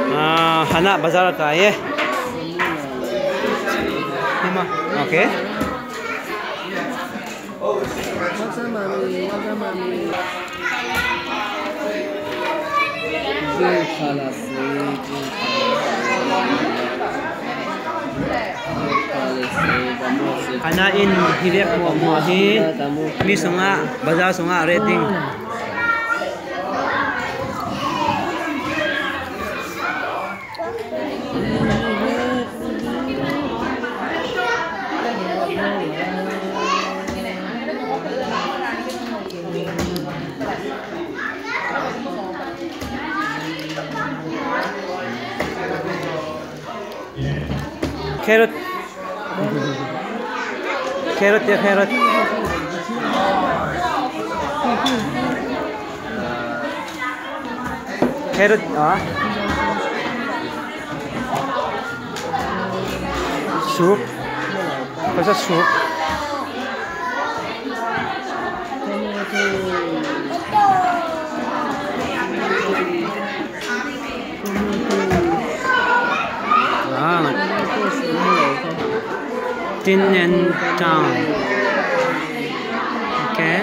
Hana bazar ka ye. Okay. Hana in hirek mo hi mi sunga bazar sunga rating. Carrot. Carrot ya carrot. Carrot soup. Apa soup? Tin and town. Okay.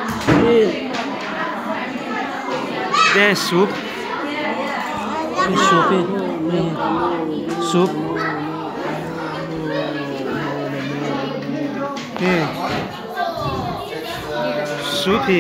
Then soup. Soup. Soupy.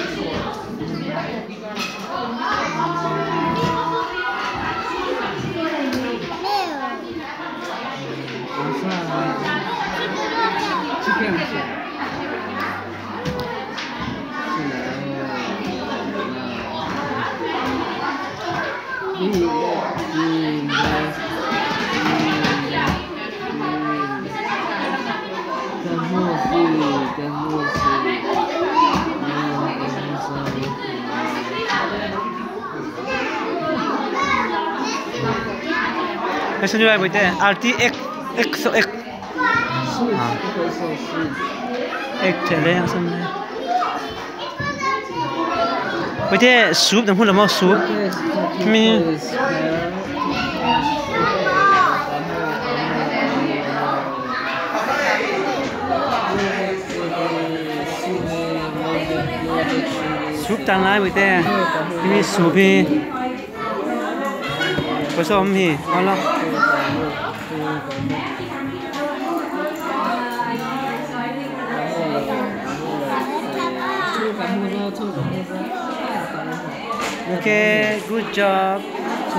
Cái này bây giờ RT X challenge yang sana. Bây giờ soup đang hula mau soup. Mi soup tăng lại bây giờ mi soup hi. Có sao không hi? Alo. Okay, good job.